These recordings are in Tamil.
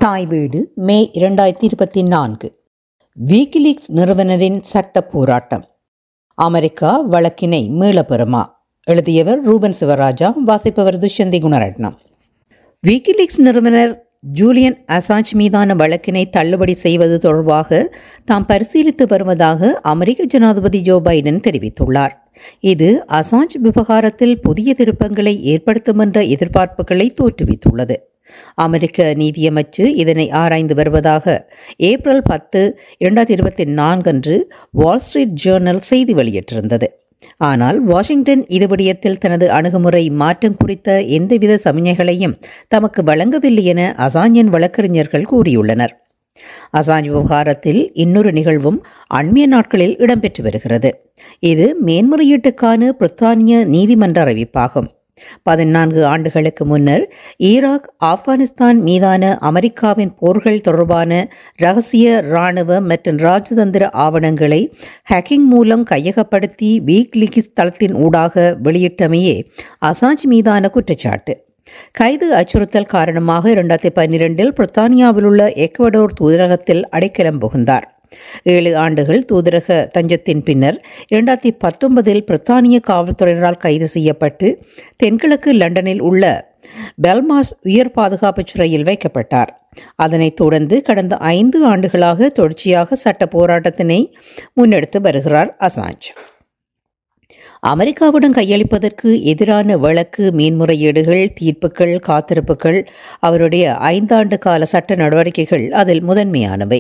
தாய் வீடு மே 2024. விக்கிலீக்ஸ் நிறுவனரின் சட்ட போராட்டம். அமெரிக்கா வழக்கினை மீளப்பெறுமா? எழுதியவர் ரூபன் சிவராஜா. வாசிப்பவர் துஷ்யந்தி குணரட்னம். விக்கிலீக்ஸ் நிறுவனர் ஜூலியன் அசாஞ்ச் மீதான வழக்கினை தள்ளுபடி செய்வது தொடர்பாக தாம் பரிசீலித்து வருவதாக அமெரிக்க ஜனாதிபதி ஜோ பைடன் தெரிவித்துள்ளார். இது அசாஞ்ச் விவகாரத்தில் புதிய திருப்பங்களை ஏற்படுத்தும் என்ற எதிர்பார்ப்புகளை தோற்றுவித்துள்ளது. அமெரிக்க நீதியமைச்சு இதனை ஆராய்ந்து வருவதாக ஏப்ரல் 10, 2024 அன்று வால் ஸ்ட்ரீட் ஜேர்னல் செய்தி வெளியிட்டிருந்தது. ஆனால் வாஷிங்டன் இது விடயத்தில் தனது அணுகுமுறை மாற்றம் குறித்த எந்தவித சமிஞைகளையும் தமக்கு வழங்கவில்லை என அசாஞ்சின் வழக்கறிஞர்கள் கூறியுள்ளனர். அசாஞ்ச் விவகாரத்தில் இன்னொரு நிகழ்வும் அண்மைய நாட்களில் இடம்பெற்று வருகிறது. இது மேன்முறையீட்டுக்கான பிரித்தானிய நீதிமன்ற அறிவிப்பாகும். 14 ஆண்டுகளுக்கு முன்னர் ஈராக், ஆப்கானிஸ்தான் மீதான அமெரிக்காவின் போர்கள் தொடர்பான இரகசிய இராணுவ மற்றும் ராஜதந்திர ஆவணங்களை ஹேக்கிங் மூலம் கையகப்படுத்தி விக்கிலீக்ஸ் தளத்தின் ஊடாக வெளியிட்டமையே அசாஞ்ச் மீதான குற்றச்சாட்டு. கைது அச்சுறுத்தல் காரணமாக 2012 பிரித்தானியாவில் உள்ள எக்வடோர் தூதரகத்தில் அடைக்கலம் புகுந்தார். 7 ஆண்டுகள் தூதரக தஞ்சத்தின் பின்னர் 2019 பிரித்தானிய காவல்துறையினரால் கைது செய்யப்பட்டு தென்கிழக்கு லண்டனில் உள்ள பெல்மாஸ் உயர் பாதுகாப்பு சிறையில் வைக்கப்பட்டார். அதனைத் தொடர்ந்து கடந்த 5 ஆண்டுகளாக தொடர்ச்சியாக சட்ட போராட்டத்தினை முன்னெடுத்து வருகிறார் அசாஞ்ச். அமெரிக்காவுடன் கையளிப்பதற்கு எதிரான வழக்கு, மேன்முறையீடுகள், தீர்ப்புகள், காத்திருப்புகள், அவருடைய 5 ஆண்டு கால சட்ட நடவடிக்கைகள் அதில் முதன்மையானவை.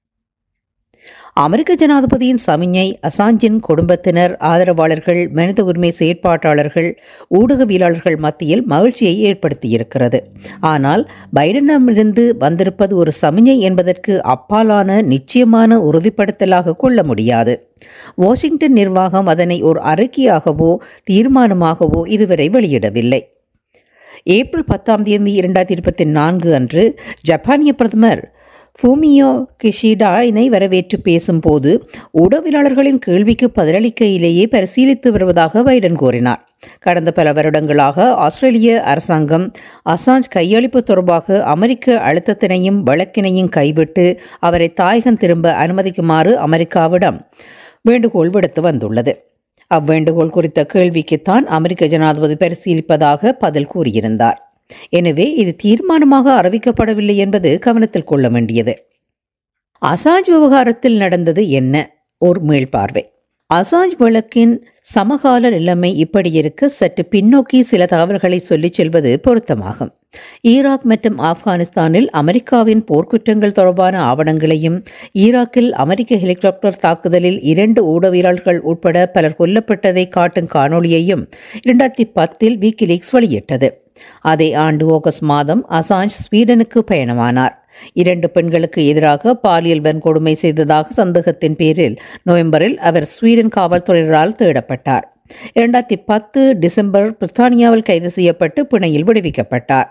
அமெரிக்க ஜனாதிபதியின் சமிஞை அசாஞ்சின் குடும்பத்தினர், ஆதரவாளர்கள், மனித உரிமை செயற்பாட்டாளர்கள், ஊடகவியலாளர்கள் மத்தியில் மகிழ்ச்சியை ஏற்படுத்தியிருக்கிறது. ஆனால் பைடனிடமிருந்து வந்திருப்பது ஒரு சமிஞை என்பதற்கு அப்பாலான நிச்சயமான உறுதிப்படுத்தலாக கொள்ள முடியாது. வாஷிங்டன் நிர்வாகம் அதனை ஒரு அறிக்கையாகவோ தீர்மானமாகவோ இதுவரை வெளியிடவில்லை. ஏப்ரல் 10, 2024 அன்று ஜப்பானிய பிரதமர் ஃபூமியோ கிஷிடாவினை வரவேற்று பேசும்போது ஊடகவியலாளர்களின் கேள்விக்கு பதிலளிக்கையிலேயே பரிசீலித்து வருவதாக பைடன் கூறினார். கடந்த பல வருடங்களாக ஆஸ்திரேலிய அரசாங்கம் அசாஞ்ச் கையளிப்பு தொடர்பாக அமெரிக்க அழுத்தத்தினையும் வழக்கினையும் கைவிட்டு அவரை தாயகம் திரும்ப அனுமதிக்குமாறு அமெரிக்காவிடம் வேண்டுகோள் விடுத்து வந்துள்ளது. அவ்வேண்டுகோள் குறித்த கேள்விக்குத்தான் அமெரிக்க ஜனாதிபதி பரிசீலிப்பதாக பதில் கூறியிருந்தார். எனவே இது தீர்மானமாக அறிவிக்கப்படவில்லை என்பது கவனத்தில் கொள்ள வேண்டியது. அசாஞ்ச் விவகாரத்தில் நடந்தது என்ன? ஒரு மீள்பார்வை. அசாஞ்ச் வழக்கின் சமகால நிலைமை இப்படி இருக்க சற்று பின்னோக்கி சில தகவல்களை சொல்லிச் செல்வது பொருத்தமாகும். ஈராக் மற்றும் ஆப்கானிஸ்தானில் அமெரிக்காவின் போர்க்குற்றங்கள் தொடர்பான ஆவணங்களையும், ஈராக்கில் அமெரிக்க ஹெலிகாப்டர் தாக்குதலில் 2 ஊடகவியலாளர்கள் உட்பட பலர் கொல்லப்பட்டதை காட்டும் காணொளியையும் 2010 விக்கிலீக்ஸ் வெளியிட்டது. அதே ஆண்டு ஆகஸ்ட் மாதம் அசாஞ்ச் ஸ்வீடனுக்கு பயணமானார். 2 பெண்களுக்கு எதிராக பாலியல் வன்கொடுமை செய்ததாக சந்தேகத்தின் பேரில் நவம்பரில் அவர் ஸ்வீடன் காவல்துறையினரால் தேடப்பட்டார். 2010 டிசம்பர் பிரித்தானியாவில் கைது செய்யப்பட்டு பிணையில் விடுவிக்கப்பட்டார்.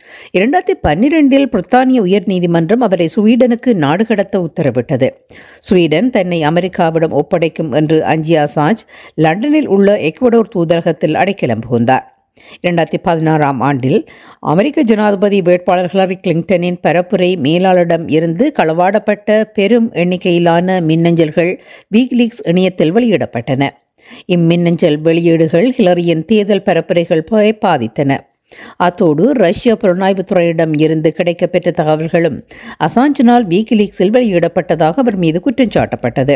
2012 பிரித்தானிய உயர் நீதிமன்றம் அவரை ஸ்வீடனுக்கு நாடு கடத்த உத்தரவிட்டது. ஸ்வீடன் தன்னை அமெரிக்காவிடம் ஒப்படைக்கும் என்று அஞ்சிய அசாஞ்ச் லண்டனில் உள்ள எக்வடோர் தூதரகத்தில் அடைக்கலம் புகுந்தார். 2016 ஆண்டில் அமெரிக்க ஜனாதிபதி வேட்பாளர் ஹிலரி கிளின்டனின் பரப்புரை மேலாளரிடம் இருந்து களவாடப்பட்ட பெரும் எண்ணிக்கையிலான மின்னஞ்சல்கள் விக்கிலீக்ஸ் இணையத்தில் வெளியிடப்பட்டன. இம்மின்னஞ்சல் வெளியீடுகள் ஹிலரியின் தேர்தல் பரப்புரைகள் பாதித்தன. அத்தோடு ரஷ்ய புலனாய்வுத்துறையிடம் இருந்து கிடைக்கப்பெற்ற தகவல்களும் அசாஞ்சினால் விக்கிலீக்ஸில் வெளியிடப்பட்டதாக அவர் மீது குற்றம் சாட்டப்பட்டது.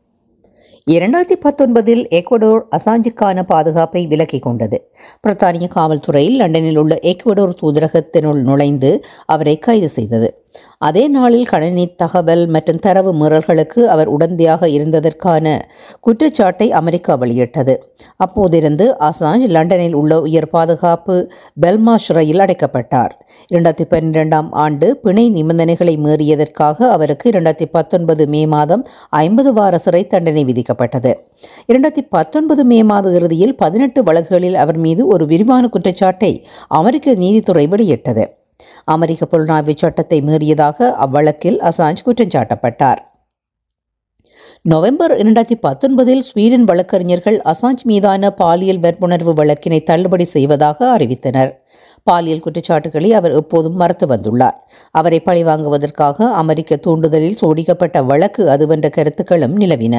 2019 எக்வடோர் அசாஞ்சுக்கான பாதுகாப்பை விலக்கிக் கொண்டது. பிரித்தானிய காவல்துறை லண்டனில் உள்ள எக்வடோர் தூதரகத்தினுள் நுழைந்து அவரை கைது செய்தது. அதே நாளில் கணினி தகவல் மற்றும் தரவு மீறல்களுக்கு அவர் உடந்தையாக இருந்ததற்கான குற்றச்சாட்டை அமெரிக்கா வெளியிட்டது. அப்போதிருந்து அசாஞ்ச் லண்டனில் உள்ள உயர் பாதுகாப்பு பெல்மாஸ் சிறையில் அடைக்கப்பட்டார். 2012 ஆண்டு பிணை நிபந்தனைகளை மீறியதற்காக அவருக்கு 2019 மே மாதம் 50 வார சிறை தண்டனை விதிக்கப்பட்டது. 2019 மே மாத இறுதியில் 18 வழக்குகளில் அவர் மீது ஒரு விரிவான குற்றச்சாட்டை அமெரிக்க நீதித்துறை வெளியிட்டது. அமெரிக்க புலனாய்வு சட்டத்தை மீறியதாக அவ்வழக்கில் அசாஞ்ச் குற்றம் சாட்டப்பட்டார். நவம்பர் 2019 ஸ்வீடன் வழக்கறிஞர்கள் அசாஞ்ச் மீதான பாலியல் வன்புணர்வு வழக்கினை தள்ளுபடி செய்வதாக அறிவித்தனர். பாலியல் குற்றச்சாட்டுகளை அவர் எப்போதும் மறுத்து வந்துள்ளார். அவரை பழிவாங்குவதற்காக அமெரிக்க தூண்டுதலில் சோடிக்கப்பட்ட வழக்கு அதுவென்ற கருத்துக்களும் நிலவின.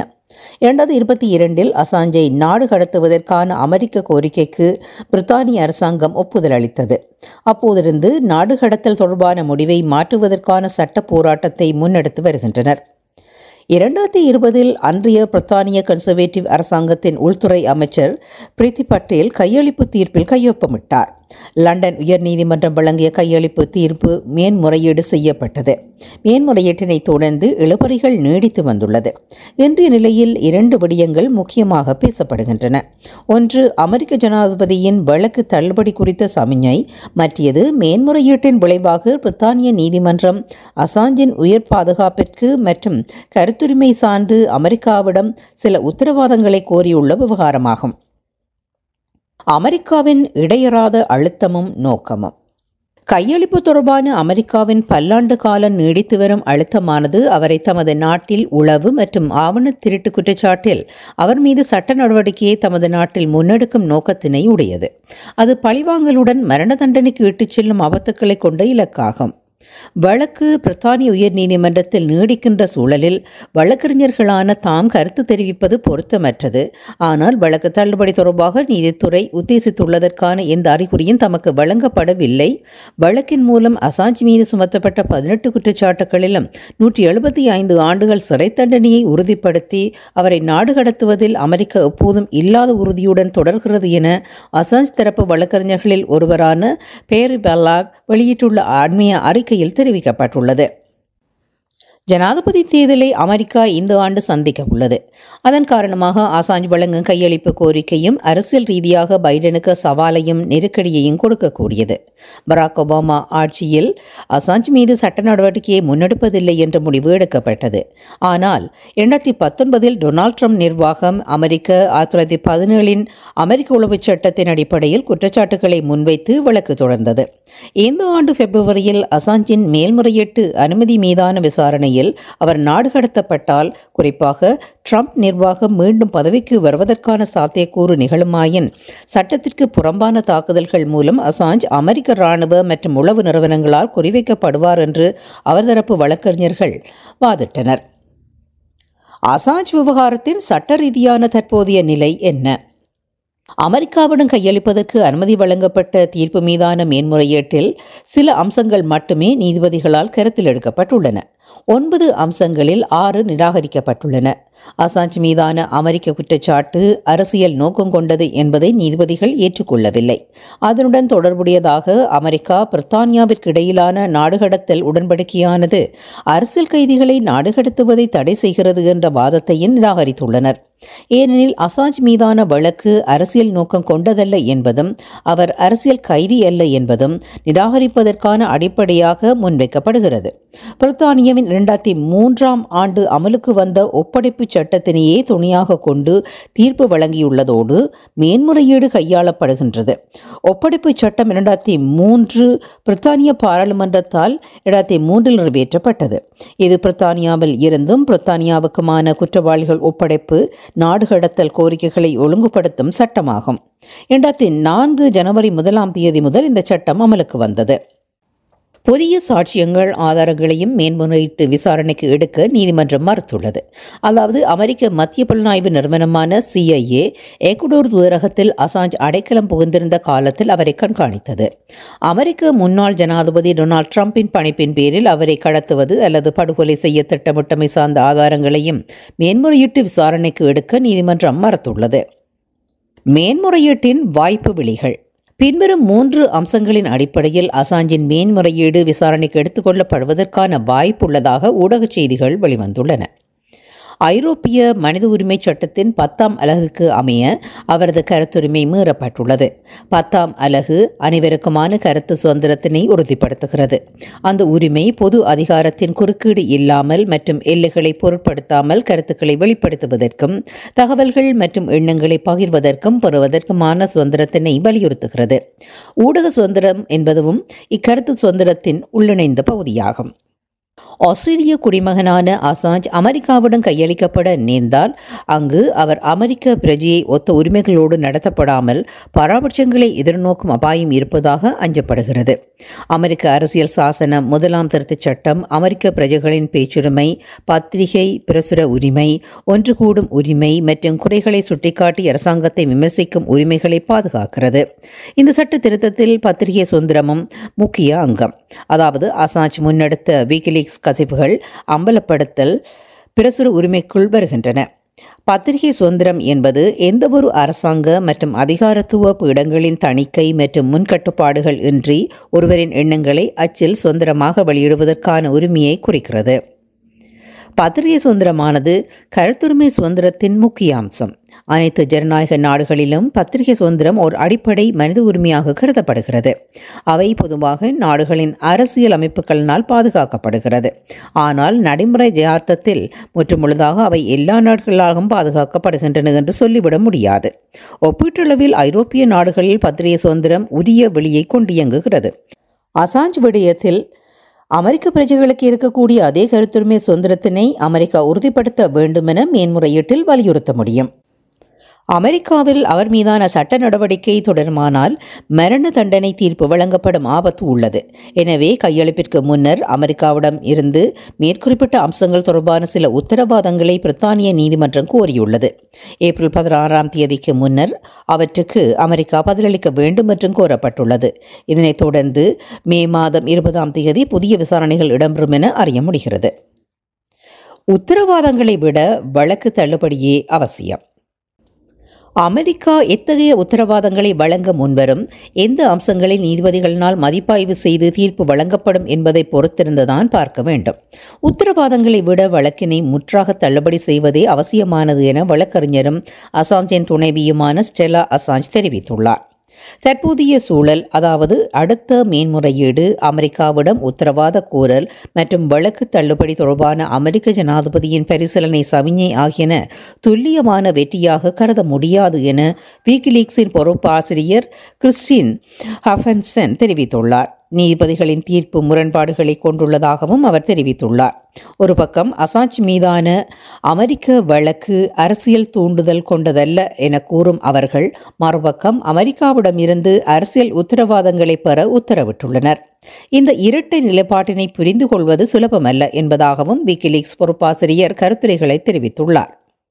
2022 அசாஞ்சை நாடு கடத்துவதற்கான அமெரிக்க கோரிக்கைக்கு பிரித்தானிய அரசாங்கம் ஒப்புதல் அளித்தது. அப்போதிருந்து நாடு கடத்தல் தொடர்பான முடிவை மாற்றுவதற்கான சட்ட போராட்டத்தை முன்னெடுத்து வருகின்றனர். 2020 அன்றைய பிரித்தானிய கன்சர்வேட்டிவ் அரசாங்கத்தின் உள்துறை அமைச்சர் பிரித்தி பட்டேல் கையளிப்பு தீர்ப்பில் கையொப்பமிட்டார். லண்டன் உயர்நீதிமன்றம் வழங்கிய கையளிப்பு தீர்ப்பு மேன்முறையீடு செய்யப்பட்டது. மேன்முறையீட்டினை தொடர்ந்து இழுபறிகள் நீடித்து வந்துள்ளது. இன்றைய நிலையில் 2 விடயங்கள் முக்கியமாக பேசப்படுகின்றன. ஒன்று, அமெரிக்க ஜனாதிபதியின் வழக்கு தள்ளுபடி குறித்த சமிஞை. மற்றது, மேன்முறையீட்டின் விளைவாக பிரித்தானிய நீதிமன்றம் அசாஞ்சின் உயர் பாதுகாப்பிற்கு மற்றும் கருத்துரிமை சார்ந்து அமெரிக்காவிடம் சில உத்தரவாதங்களை கோரியுள்ள விவகாரமாகும். அமெரிக்காவின் இடையறாத அழுத்தமும் நோக்கமும். கையளிப்பு தொடர்பான அமெரிக்காவின் பல்லாண்டு கால நீடித்து வரும் அழுத்தமானது அவரை தமது நாட்டில் உளவு மற்றும் ஆவண திருட்டு குற்றச்சாட்டில் அவர் மீது சட்ட நடவடிக்கையை தமது நாட்டில் முன்னெடுக்கும் நோக்கத்தினை உடையது. அது பழிவாங்கலுடன் மரண தண்டனைக்கு இட்டுச் செல்லும் ஆபத்துக்களை கொண்ட இலக்காகும். வழக்கு பிரித்தானிய உயர் நீதிமன்றத்தில் நீடிக்கின்ற சூழலில் வழக்கறிஞர்களான தாம் கருத்து தெரிவிப்பது பொருத்தமற்றது. ஆனால் வழக்கு தள்ளுபடி தொடர்பாக நீதித்துறை உத்தேசித்துள்ளதற்கான எந்த அறிகுறியும் தமக்கு வழங்கப்படவில்லை. வழக்கின் மூலம் அசாஞ்ச் மீது சுமத்தப்பட்ட 18 குற்றச்சாட்டுகளிலும் 175 ஆண்டுகள் சிறை தண்டனையை உறுதிப்படுத்தி அவரை நாடு கடத்துவதில் அமெரிக்கா எப்போதும் இல்லாத உறுதியுடன் தொடர்கிறது என அசாஞ்ச் தரப்பு வழக்கறிஞர்களில் ஒருவரான பேரி பெல்லாக் வெளியிட்டுள்ள ஆன்மீக அறிக்கையில் தெரிவிக்கப்பட்டுள்ளது. ஜனாதிபதி தேர்தலை அமெரிக்கா இந்த ஆண்டு சந்திக்க உள்ளது. அதன் காரணமாக அசாஞ்ச் வழங்கும் கையளிப்பு கோரிக்கையும் அரசியல் ரீதியாக பைடனுக்கு சவாலையும் நெருக்கடியையும் கொடுக்கக்கூடியது. பராக் ஒபாமா ஆட்சியில் அசாஞ்ச் மீது சட்ட நடவடிக்கையை முன்னெடுப்பதில்லை என்ற முடிவு எடுக்கப்பட்டது. ஆனால் 2019 டொனால்ட் ட்ரம்ப் நிர்வாகம் அமெரிக்க 1917 அமெரிக்க உளவுச் சட்டத்தின் அடிப்படையில் குற்றச்சாட்டுகளை முன்வைத்து வழக்கு தொடர்ந்தது. இந்த ஆண்டு பிப்ரவரியில் அசாஞ்சின் மேல்முறையீட்டு அனுமதி மீதான விசாரணை அவர் நாடு கடத்தப்பட்டால், குறிப்பாக ட்ரம்ப் நிர்வாகம் மீண்டும் பதவிக்கு வருவதற்கான சாத்தியக்கூறு நிகழுமாயின் சட்டத்திற்கு புறம்பான தாக்குதல்கள் மூலம் அசாஞ்ச் அமெரிக்க இராணுவ மற்றும் உளவு நிறுவனங்களால் குறிவைக்கப்படுவார் என்று அவர் தரப்பு வழக்கறிஞர்கள் வாதிட்டனர். அசாஞ்ச் விவகாரத்தின் சட்ட ரீதியான தற்போதைய நிலை என்ன? அமெரிக்காவுடன் கையளிப்பதற்கு அனுமதி வழங்கப்பட்ட தீர்ப்பு மீதான மேன்முறையீட்டில் சில அம்சங்கள் மட்டுமே நீதிபதிகளால் கருத்தில் எடுக்கப்பட்டுள்ளன. 9 அம்சங்களில் 6 நிராகரிக்கப்பட்டுள்ளன. அசாஞ்ச் மீதான அமெரிக்க குற்றச்சாட்டு அரசியல் நோக்கம் கொண்டது என்பதை நீதிபதிகள் ஏற்றுக்கொள்ளவில்லை. அதனுடன் தொடர்புடையதாக அமெரிக்கா பிரித்தானியாவிற்கு இடையிலான நாடுகடத்தல் உடன்படிக்கையானது அரசியல் கைதிகளை நாடுகடத்துவதை தடை செய்கிறது என்ற வாதத்தையும் நிராகரித்துள்ளனர். ஏனெனில் அசாஞ்ச் மீதான வழக்கு அரசியல் நோக்கம் கொண்டதல்ல என்பதும் அவர் அரசியல் கைதி அல்ல என்பதும் நிராகரிப்பதற்கான அடிப்படையாக முன்வைக்கப்படுகிறது. பிரித்தானியாவின் 2003ஆம் ஆண்டு அமலுக்கு வந்த ஒப்படைப்பு சட்டத்தினையே துணையாக கொண்டு தீர்ப்பு வழங்கியுள்ளதோடு மேன்முறையீடு கையாளப்படுகின்றது. ஒப்படைப்பு சட்டம் 2003 பிரித்தானிய பாராளுமன்றத்தால் 2003 நிறைவேற்றப்பட்டது. இது பிரித்தானியாவில் இருந்தும் பிரித்தானியாவுக்குமான குற்றவாளிகள் ஒப்படைப்பு நாடு கடத்தல் கோரிக்கைகளை ஒழுங்குபடுத்தும் சட்டமாகும். 2004 ஜனவரி 1 முதல் இந்த சட்டம் அமலுக்கு வந்தது. புதிய சாட்சியங்கள் ஆதாரங்களையும் மேன்முறையீட்டு விசாரணைக்கு எடுக்க நீதிமன்றம் மறுத்துள்ளது. அதாவது அமெரிக்க மத்திய புலனாய்வு நிறுவனமான CIA எக்குடோர் தூதரகத்தில் அசாஞ்ச் அடைக்கலம் புகுந்திருந்த காலத்தில் அவரை கண்காணித்தது. அமெரிக்க முன்னாள் ஜனாதிபதி டொனால்ட் ட்ரம்பின் பணிப்பின் பேரில் அவரை கடத்துவது அல்லது படுகொலை செய்ய திட்டமிட்டமை சார்ந்த ஆதாரங்களையும் மேன்முறையீட்டு விசாரணைக்கு எடுக்க நீதிமன்றம் மறுத்துள்ளது. மேன்முறையீட்டின் வாய்ப்பு விழிகள். பின்வரும் 3 அம்சங்களின் அடிப்படையில் அசாஞ்சின் மேன்முறையீடு விசாரணைக்கு எடுத்துக்கொள்ளப்படுவதற்கான வாய்ப்புள்ளதாக ஊடகச் செய்திகள் வெளிவந்துள்ளன. ஐரோப்பிய மனித உரிமை சட்டத்தின் 10ஆம் அலகுக்கு அமைய அவரது கருத்துரிமை மீறப்பட்டுள்ளது. 10ஆம் அலகு அனைவருக்குமான கருத்து சுதந்திரத்தினை உறுதிப்படுத்துகிறது. அந்த உரிமை பொது அதிகாரத்தின் குறுக்கீடு இல்லாமல் மற்றும் எல்லைகளை பொருட்படுத்தாமல் கருத்துக்களை வெளிப்படுத்துவதற்கும் தகவல்கள் மற்றும் எண்ணங்களை பகிர்வதற்கும் பெறுவதற்குமான சுதந்திரத்தினை வலியுறுத்துகிறது. ஊடக சுதந்திரம் என்பதும் இக்கருத்து சுதந்திரத்தின் உள்ளிணைந்த பகுதியாகும். ஆஸ்திரேலிய குடிமகனான அசாஞ்ச் அமெரிக்காவிடம் கையளிக்கப்பட நேர்ந்தால் அங்கு அவர் அமெரிக்க பிரஜையை ஒத்த உரிமைகளோடு நடத்தப்படாமல் பாரபட்சங்களை எதிர்நோக்கும் அபாயம் இருப்பதாக அஞ்சப்படுகிறது. அமெரிக்க அரசியல் சாசனம், 1ஆம் திருத்தச் சட்டம் அமெரிக்க பிரஜைகளின் பேச்சுரிமை, பத்திரிகை பிரசுர உரிமை, ஒன்று கூடும் உரிமை மற்றும் குறைகளை சுட்டிக்காட்டி அரசாங்கத்தை விமர்சிக்கும் உரிமைகளை பாதுகாக்கிறது. இந்த சட்ட திருத்தத்தில் பத்திரிகை சுதந்திரமும் முக்கிய அங்கம். அதாவது அசாஞ்ச் முன்னெடுத்த விக்கிலீக்ஸ் கசிப்புகள் அம்பலப்படுத்தல் பிரசுர உரிமைக்குள் வருகின்றன. பத்திரிகை சுதந்திரம் என்பது எந்தவொரு அரசாங்க மற்றும் அதிகாரத்துவ பீடங்களின் தணிக்கை மற்றும் முன்கட்டுப்பாடுகள் இன்றி ஒருவரின் எண்ணங்களை அச்சில் சுதந்திரமாக வெளியிடுவதற்கான உரிமையை குறிக்கிறது. பத்திரிகை சுதந்திரமானது கருத்துரிமை சுதந்திரத்தின் முக்கிய அம்சம். அனைத்து ஜனநாயக நாடுகளிலும் பத்திரிகை சுதந்திரம் ஒரு அடிப்படை மனித உரிமையாக கருதப்படுகிறது. அவை பொதுவாக நாடுகளின் அரசியல் அமைப்புகளினால் பாதுகாக்கப்படுகிறது. ஆனால் நடைமுறை யதார்த்தத்தில் முற்றுமுழுதாக அவை எல்லா நாடுகளாலும் பாதுகாக்கப்படுகின்றன என்று சொல்லிவிட முடியாது. ஒப்பீட்டளவில் ஐரோப்பிய நாடுகளில் பத்திரிகை சுதந்திரம் உரிய வெளியை கொண்டு இயங்குகிறது. அசாஞ்ச் விடயத்தில் அமெரிக்க பிரஜைகளுக்கு இருக்கக்கூடிய அதே கருத்துரிமை சுதந்திரத்தினை அமெரிக்கா உறுதிப்படுத்த வேண்டுமென மேன்முறையீட்டில் வலியுறுத்த முடியும். அமெரிக்காவில் அவர் மீதான சட்ட நடவடிக்கை தொடருமானால் மரண தண்டனை தீர்ப்பு வழங்கப்படும் ஆபத்து உள்ளது. எனவே கையளிப்பிற்கு முன்னர் அமெரிக்காவிடம் இருந்து மேற்குறிப்பிட்ட அம்சங்கள் தொடர்பான சில உத்தரவாதங்களை பிரித்தானிய நீதிமன்றம் கோரியுள்ளது. ஏப்ரல் 16ஆம் தேதிக்கு முன்னர் அவற்றுக்கு அமெரிக்கா பதிலளிக்க வேண்டும் என்றும் கோரப்பட்டுள்ளது. இதனைத் தொடர்ந்து மே மாதம் 20ஆம் தேதி புதிய விசாரணைகள் இடம்பெறும் என அறிய முடிகிறது. உத்தரவாதங்களை விட வழக்கு தள்ளுபடியே அவசியம். அமெரிக்கா எத்தகைய உத்தரவாதங்களை வழங்க முன்வரும், எந்த அம்சங்களை நீதிபதிகளினால் மதிப்பாய்வு செய்து தீர்ப்பு வழங்கப்படும் என்பதை பொறுத்திருந்துதான் பார்க்க வேண்டும். உத்தரவாதங்களை விட வழக்கினை முற்றாக தள்ளுபடி செய்வதே அவசியமானது என வழக்கறிஞரும் அசாஞ்சின் துணைவியுமான ஸ்டெலா அசாஞ்ச் தெரிவித்துள்ளார். தற்போதைய சூழல், அதாவது அடுத்த மேன்முறையீடு, அமெரிக்காவிடம் உத்தரவாத கோரல் மற்றும் வழக்கு தள்ளுபடி தொடர்பான அமெரிக்க ஜனாதிபதியின் பரிசீலனை சமிஞை ஆகியன துல்லியமான வெற்றியாக கருத முடியாது என விக்கிலீக்ஸின் பொறுப்பாசிரியர் கிறிஸ்டின் ஹஃபன்சன் தெரிவித்துள்ளார். நீதிபதிகளின் தீர்ப்பு முரண்பாடுகளை கொண்டுள்ளதாகவும் அவர் தெரிவித்துள்ளார். ஒரு பக்கம் அசாஞ்ச் மீதான அமெரிக்க வழக்கு அரசியல் தூண்டுதல் கொண்டதல்ல என கூறும் அவர்கள், மறுபக்கம் அமெரிக்காவிடம் இருந்து அரசியல் உத்தரவாதங்களை பெற உத்தரவிட்டுள்ளனர். இந்த இரட்டை நிலைப்பாட்டினை புரிந்து கொள்வது சுலபமல்ல என்பதாகவும் விக்கிலீக்ஸ் பொறுப்பாசிரியர் கருத்துரைகளை தெரிவித்துள்ளார்.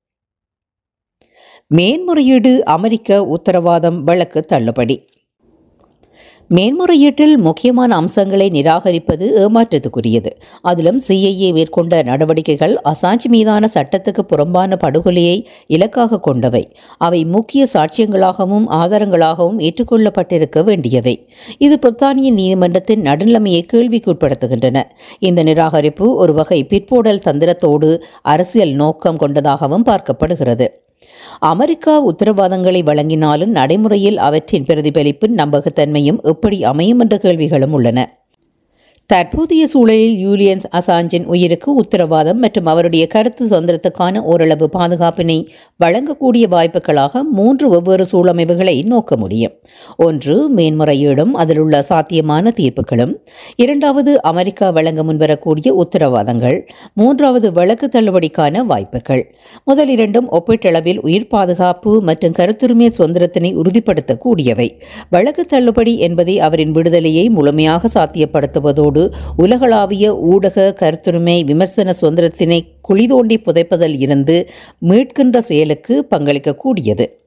மேன்முறையீடு, அமெரிக்க உத்தரவாதம், வழக்கு தள்ளுபடி. மேன்முறையீட்டில் முக்கியமான அம்சங்களை நிராகரிப்பது ஏமாற்றத்துக்குரியது. அதிலும் CIA மேற்கொண்ட நடவடிக்கைகள் அசாஞ்ச் மீதான சட்டத்துக்கு புறம்பான படுகொலையை இலக்காக கொண்டவை. அவை முக்கிய சாட்சியங்களாகவும் ஆதாரங்களாகவும் ஏற்றுக்கொள்ளப்பட்டிருக்க வேண்டியவை. இது பிரித்தானிய நீதிமன்றத்தின் நடுநிலைமையை கேள்விக்குட்படுத்துகின்றன. இந்த நிராகரிப்பு ஒரு வகை பிற்போடல் தந்திரத்தோடு அரசியல் நோக்கம் கொண்டதாகவும் பார்க்கப்படுகிறது. அமெரிக்கா உத்தரவாதங்களை வழங்கினாலும் நடைமுறையில் அவற்றின் பிரதிபலிப்பின் நம்பகத்தன்மையும் எப்படி அமையும் என்ற கேள்விகளும் உள்ளன. தற்போதைய சூழலில் ஜூலியன் அசாஞ்சின் உயிருக்கு உத்தரவாதம் மற்றும் அவருடைய கருத்து சுதந்திரத்துக்கான ஓரளவு பாதுகாப்பினை வழங்கக்கூடிய வாய்ப்புகளாக 3 வெவ்வேறு சூழமைவுகளை நோக்க முடியும். ஒன்று, மேன்முறையீடும் அதில் உள்ள சாத்தியமான தீர்ப்புகளும். 2வது, அமெரிக்கா வழங்க முன்வரக்கூடிய உத்தரவாதங்கள். 3வது, வழக்கு தள்ளுபடிக்கான வாய்ப்புகள். முதல் இரண்டும் ஒப்பீட்டளவில் உயிர் பாதுகாப்பு மற்றும் கருத்துரிமை சுதந்திரத்தினை உறுதிப்படுத்தக்கூடியவை. வழக்கு தள்ளுபடி என்பதை அவரின் விடுதலையை முழுமையாக சாத்தியப்படுத்துவதோடு உலகளாவிய ஊடக கருத்துரிமை விமர்சன சுதந்திரத்தினை குழி தோண்டி புதைப்பதில் இருந்து மீட்கின்ற செயலுக்கு பங்களிக்கக்கூடியது.